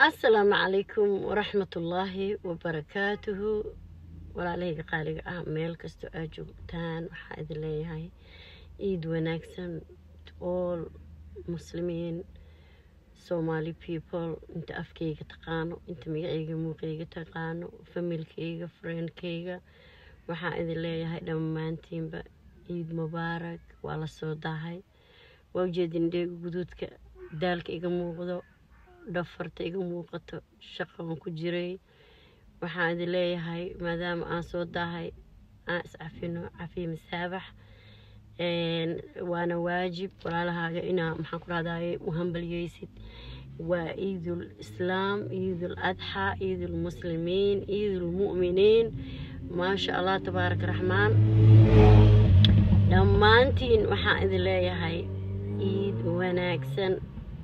السلام عليكم ورحمة الله وبركاته. walaalahayga qaaliga ah meel kasto aad joogtaan waxaa idin leeyahay ciid wanaagsan to all muslimiin Somali people inta afkayga taqaano inta magacayga muuqayga taqaano familkayga friendkayga waxaa idin leeyahay dhammaantiinba ciid mubaarak waa la soo daahay waa ujeedin dheega guduudka daalka iga muuqdo dhafarta iga muuqato shaqan ku jiray waxaan idin leeyahay maadaama aan soo daahay aan iscafino cafi masaabax waana waajib walaalahaaga inaa maxaan ku raadayay u hambaliyeysid waa ciidul islaam ciidul adxa ciidul muslimiin ciidul mu'miniin maasha allah tabaaraka raxmaan dhammaantiin waxaan idin leeyahay ciid wanaagsan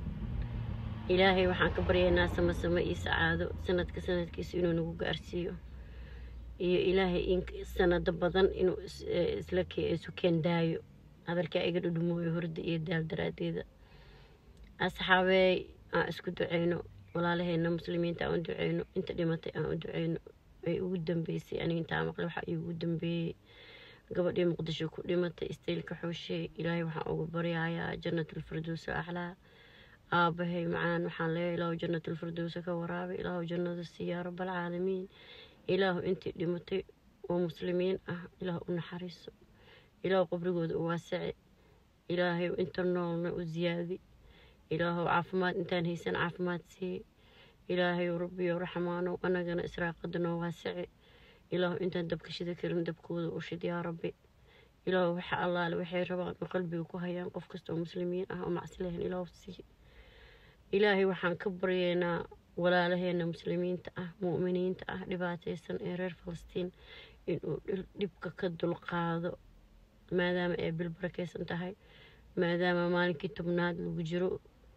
ilaahay waxaan ka baryaynaa sama iyo sacaado sanadka sanadkiisa inuu nagu gaarsiiyo iyo ilaahay in sanado badan inuu isla isu keendaayo hadalkaa iga dhudhumooyo horda iyo daal daraadeeda asxaabey aan isku duceyno walaalaheena muslimiinta aan duceyno inta dhimatay aan duceyno ay ugu dambeysay aniga intaa maqlay waxa ugu dambeeyay gabadhii muqdisho ku dhimatay isteelka xooshay ilaahay waxaan ugu baryayaa jannatul firdaws a'laa aabahay macaan waxaan leeyahay ilaahu jannatul firdaws ka waraabi ilaahu jannada siyaa rabbal caalamiin ilaahu intii dhimatay oo muslimiin ah ilaahu u naxariiso ilaahu qabrigooda u waasici ilaahay inta noolna u ziyaadi ilaahu caafimaad intaan haysan caafimaad sii ilaahay rabbiyo raxmaano anagana israaqada noo waasici ilaahu intaan dabka shida karin dabkooda u shid yaa rabbi ilaahu waxa allaale waxay rabaan oo qalbiga ku hayaan qof kasta oo muslimiin ah oo macsilahan ilaahu sii ilaahay waxaan ka baryaynaa walaalaheena muslimiinta ah mu'miniinta ah dhibaataysan ee reer Falastiin inuu dhibka ka dulqaado maadaama ay bil barakeysan tahay maadaama maalinkii tobnaad lagu jiro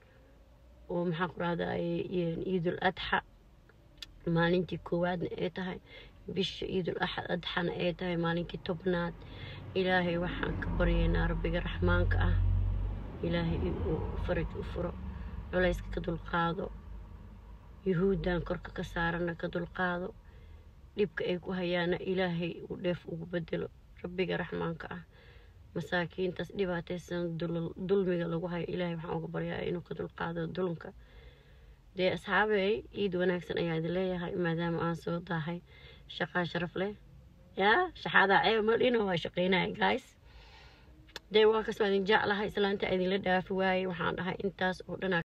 oo maxaa ku raadayay ciidul adxa maalintii koowaadna ay tahay bisha ciidul adxana ay tahay maalinkii tobnaad ilaahay waxaan ka baryaynaa rabbiga raxmaanka ah ilaahay inuu faraj u furo culayska ka dulqaado yuhuudan korka ka saarana ka dulqaado dhibka ay ku hayaana ilaahay uu dheef ugu bedelo rabbiga raxmaanka ah masaakiintaas dhibaataysan dulmiga lagu hayo ilaahay waxaan uga baryaa inuu ka dulqaado dulunka dee asxaabey ciid wanaagsan ayaa idin leeyahay maadaama aan soo daahay shaqaa sharaf leh yaa shaxaada ceeb ma dhino waa shaqeynaya guys dee waa kasoo idin jeclahay islaanta idinla dhaafi waayey waxaan dhahay intaas oo dhanaa